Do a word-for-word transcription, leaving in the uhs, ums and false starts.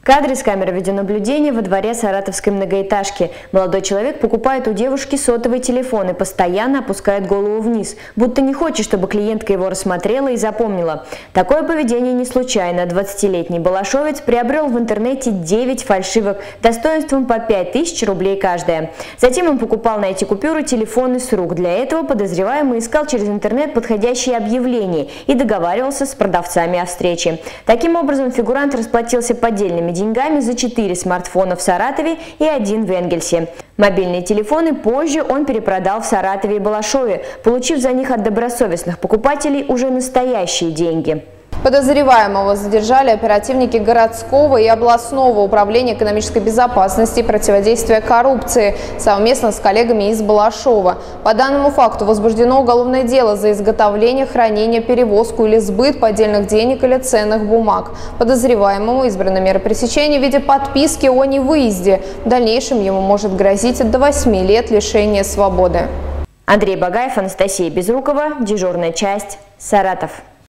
Кадры с камеры видеонаблюдения во дворе саратовской многоэтажки. Молодой человек покупает у девушки сотовый телефон и постоянно опускает голову вниз, будто не хочет, чтобы клиентка его рассмотрела и запомнила. Такое поведение не случайно. двадцатилетний балашовец приобрел в интернете девять фальшивок достоинством по пять тысяч рублей каждая. Затем он покупал на эти купюры телефоны с рук. Для этого подозреваемый искал через интернет подходящие объявления и договаривался с продавцами о встрече. Таким образом, фигурант расплатился поддельными деньгами за четыре смартфона в Саратове и один в Энгельсе. Мобильные телефоны позже он перепродал в Саратове и Балашове, получив за них от добросовестных покупателей уже настоящие деньги. Подозреваемого задержали оперативники городского и областного управления экономической безопасности и противодействия коррупции совместно с коллегами из Балашова. По данному факту возбуждено уголовное дело за изготовление, хранение, перевозку или сбыт поддельных денег или ценных бумаг. Подозреваемому избрана мера пресечения в виде подписки о невыезде. В дальнейшем ему может грозить до восьми лет лишения свободы. Андрей Багаев, Анастасия Безрукова, дежурная часть, Саратов.